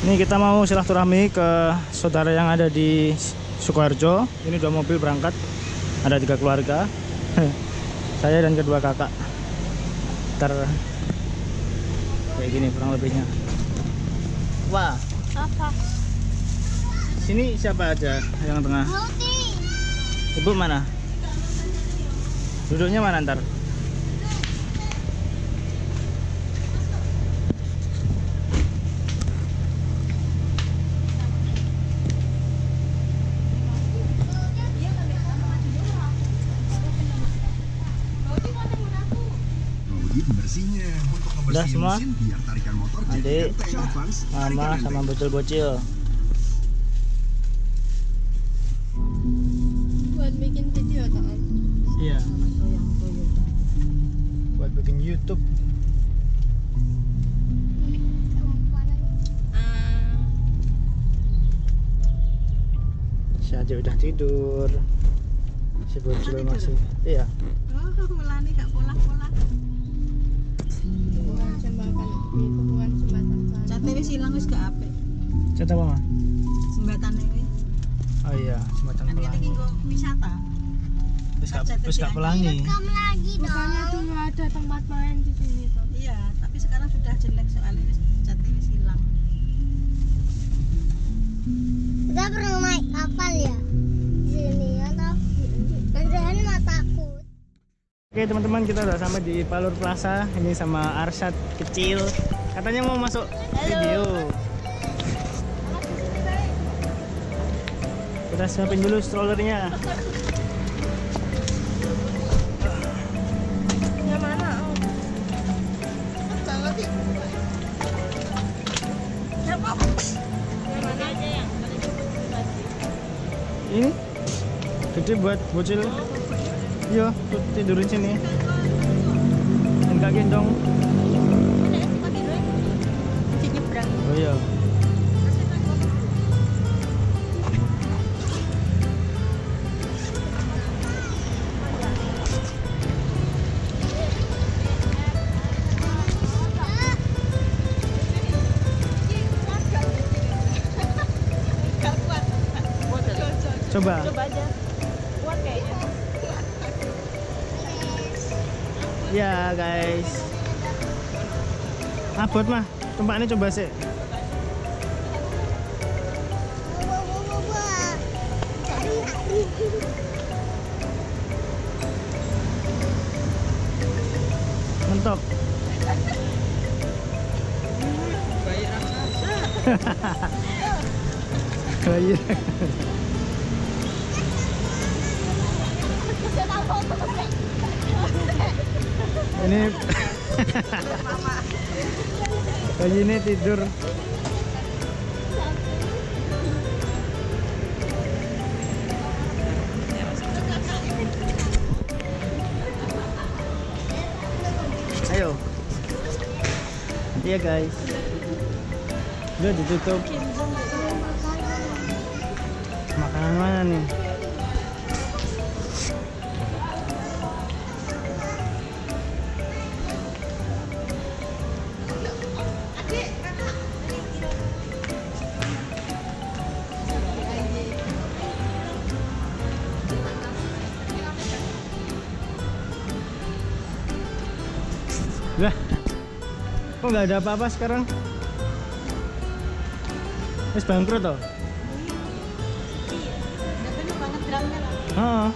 Ini kita mau silaturahmi ke saudara yang ada di Sukoharjo. Ini 2 mobil berangkat, ada 3 keluarga. Saya dan kedua kakak. Kayak gini kurang lebihnya. Wah. Apa? Sini siapa aja yang tengah? Ibu mana? Duduknya mana ntar? Bersihnya untuk Udah membersihkan semua? mesin biar tarikan motor Adik, jadi advance, mama sama bocil-bocil. Buat bikin video atau Om? Iya. Buat bikin YouTube. Si Adik udah tidur. Si bocil masih. Iya. Oh, mulane gak pola-pola. Hubungan jembatan itu hubungan jembatan sana. Cate wis ilang wis gak apik. Cerita apa, Ma? Jembatane wis. Oh iya, jembatan Kan kene pelangi. iki nggo wisata. Wis gak pelangi. Bukannya dulu ada tempat main di sini tuh. Iya, tapi sekarang sudah jelek soalnya wis cate wis ilang. Kita pernah naik kapal ya di sini atau nandahan mataku. Oke teman-teman, kita udah sampai di Palur Plaza. Ini sama Arsyad kecil. Katanya mau masuk video. Kita siapin dulu strollernya. Yang mana Om? Yang mana aja yang paling Ini gede buat bocil. Iya, tuh tidurin sini. Enggak gendong. di nyebrang. Oh iya. Coba. Coba aja. Kuat kayaknya. Ya guys. Abot mah. Tumpaknya coba sih. Mentok. Bayar. Ini bayi ini tidur. Ayo. Iya guys. Udah ditutup. Makanan mana nih? Lah, kok nggak ada apa-apa sekarang? Wis bangkrut toh? Katanya banget drumnya lah. Oh.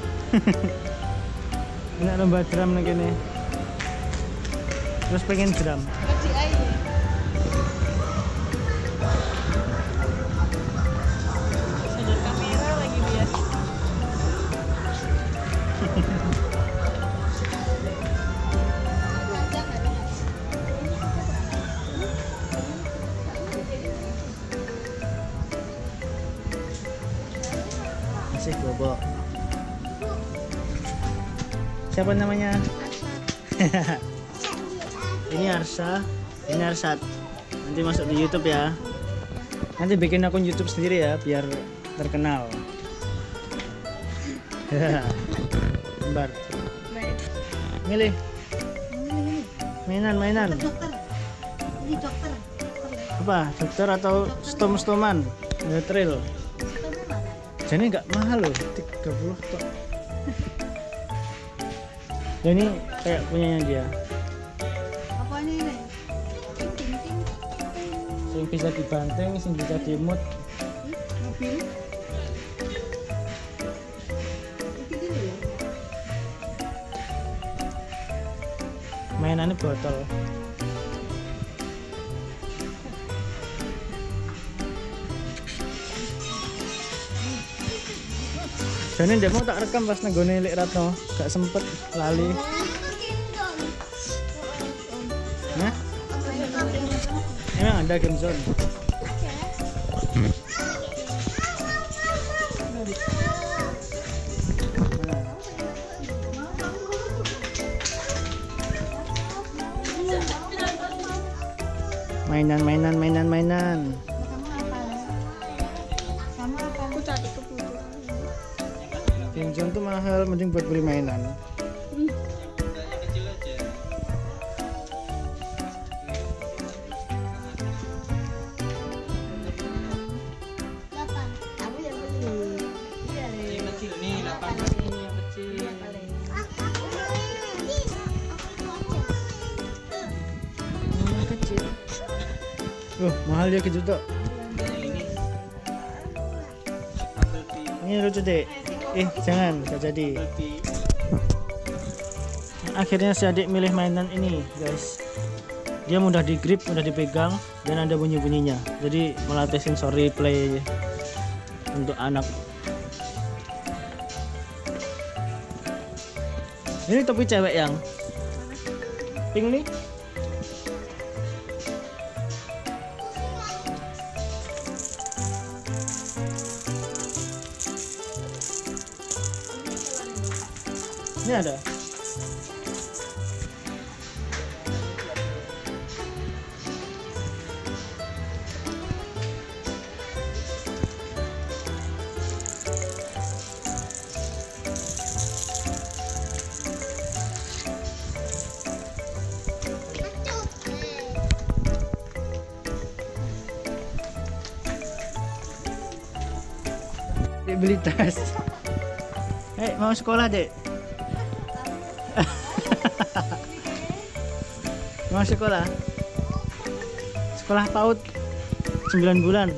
Enak lomba drum nih kene. Terus pengen drum. Kecil aja. Sudut kamera lagi biasa. Masih bobo. Siapa namanya? Ini Arsa, ini Arsad. Nanti masuk di YouTube ya. Nanti bikin akun YouTube sendiri ya, biar terkenal. Bentar. Milih. Mainan. Dokter. Ini dokter. apa dokter atau stom-stoman ada trail. Jadi nggak mahal loh, 30 tok. Dan ini kayak punyanya dia. Apanya ini? Yang bisa dibanting, yang bisa dimut. Mobil. Mainannya botol. Jadi dia mau tak rekam pas nenggone Lek Ratno, gak sempet lali. Nah, emang ada game zone. Mainan. Aku cari kebutuhan. Game zone tuh mahal, mending buat beli mainan. Kamu yang beli. Iya deh. Kecil nih, 8 ini yang kecil. Kecil. Mahal dia kejuta. Ini lucu deh. Jangan, gak jadi. Akhirnya si adik milih mainan ini, guys. Dia mudah di grip, mudah dipegang, dan ada bunyi-bunyinya. Jadi melatih sensori play untuk anak. Ini topi cewek yang pink nih. Ini ada. Dek beli tas. Mau sekolah, Dek? Mau sekolah? Sekolah PAUD 9 bulan.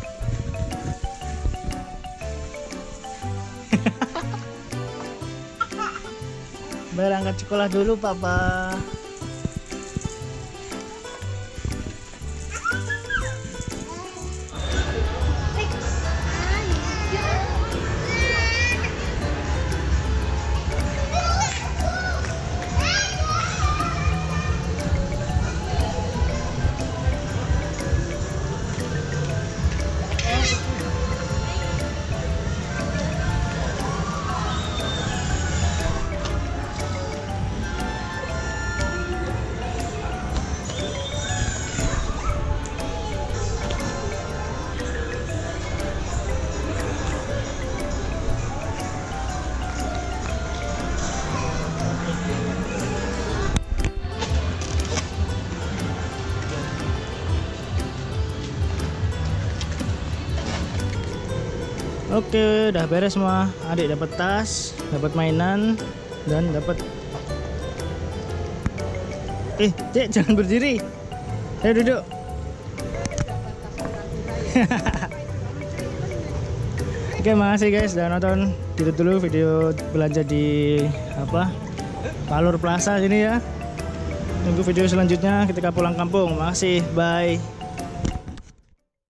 Berangkat sekolah dulu, Papa. Oke, udah beres semua. Adik dapat tas, dapat mainan, dan dapat. Dek, jangan berdiri. Ayo duduk. Oke, makasih guys udah nonton. Tutup dulu video belanja di Valur Plaza sini ya. Tunggu video selanjutnya ketika pulang kampung. Makasih, bye.